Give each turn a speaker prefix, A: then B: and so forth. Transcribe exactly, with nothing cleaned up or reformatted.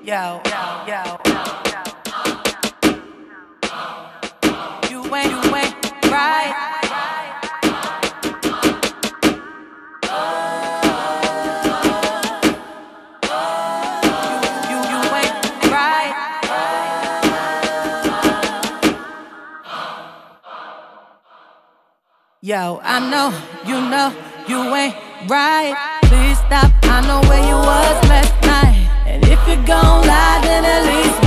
A: Yo, yo, yo. You ain't, you ain't right. You, you, you ain't right. Yo, I know, you know, you ain't right. Please stop, I know where you was last night. And if you're gon' lie, then at least